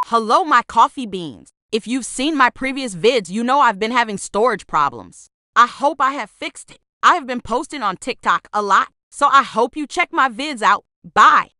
Hello, my coffee beans. If you've seen my previous vids, you know I've been having storage problems. I hope I have fixed it. I have been posting on TikTok a lot, so I hope you check my vids out. Bye.